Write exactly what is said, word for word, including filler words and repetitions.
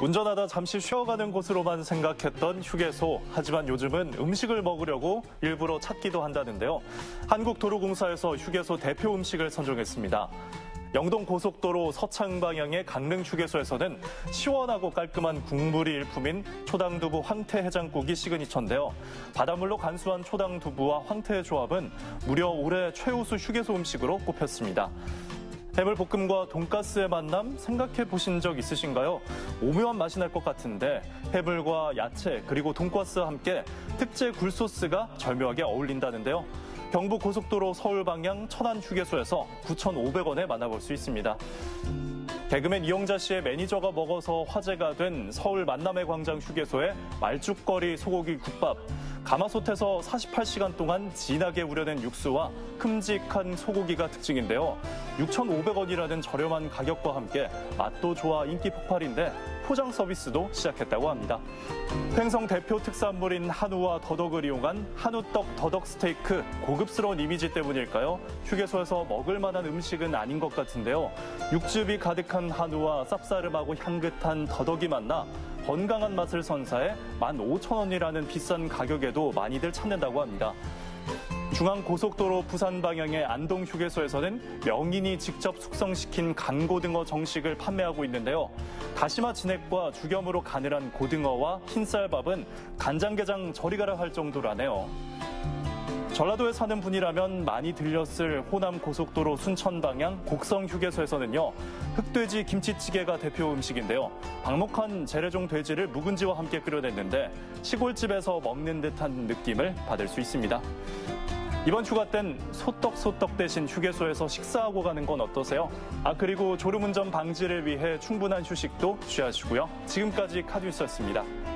운전하다 잠시 쉬어가는 곳으로만 생각했던 휴게소. 하지만 요즘은 음식을 먹으려고 일부러 찾기도 한다는데요. 한국도로공사에서 휴게소 대표 음식을 선정했습니다. 영동 고속도로 서창 방향의 강릉 휴게소에서는 시원하고 깔끔한 국물이 일품인 초당두부 황태해장국이 시그니처인데요. 바닷물로 간수한 초당두부와 황태의 조합은 무려 올해 최우수 휴게소 음식으로 꼽혔습니다. 해물볶음과 돈가스의 만남 생각해 보신 적 있으신가요? 오묘한 맛이 날 것 같은데 해물과 야채 그리고 돈가스와 함께 특제 굴소스가 절묘하게 어울린다는데요. 경부고속도로 서울 방향 천안 휴게소에서 구천오백 원에 만나볼 수 있습니다. 개그맨 이영자 씨의 매니저가 먹어서 화제가 된 서울 만남의 광장 휴게소의 말죽거리 소고기 국밥. 가마솥에서 사십팔 시간 동안 진하게 우려낸 육수와 큼직한 소고기가 특징인데요. 육천오백 원이라는 저렴한 가격과 함께 맛도 좋아 인기 폭발인데 포장 서비스도 시작했다고 합니다. 횡성 대표 특산물인 한우와 더덕을 이용한 한우떡 더덕 스테이크. 고급스러운 이미지 때문일까요? 휴게소에서 먹을 만한 음식은 아닌 것 같은데요. 육즙이 가득한 한우와 쌉싸름하고 향긋한 더덕이 만나 건강한 맛을 선사해 만 오천 원이라는 비싼 가격에도 많이들 찾는다고 합니다. 중앙고속도로 부산 방향의 안동 휴게소에서는 명인이 직접 숙성시킨 간고등어 정식을 판매하고 있는데요. 다시마 진액과 죽염으로 간을 한 고등어와 흰쌀밥은 간장게장 저리 가라 할 정도라네요. 전라도에 사는 분이라면 많이 들렸을 호남 고속도로 순천 방향 곡성 휴게소에서는요. 흑돼지 김치찌개가 대표 음식인데요. 방목한 재래종 돼지를 묵은지와 함께 끓여냈는데 시골집에서 먹는 듯한 느낌을 받을 수 있습니다. 이번 휴가 땐 소떡소떡 대신 휴게소에서 식사하고 가는 건 어떠세요? 아 그리고 졸음운전 방지를 위해 충분한 휴식도 취하시고요. 지금까지 카뉴스였습니다.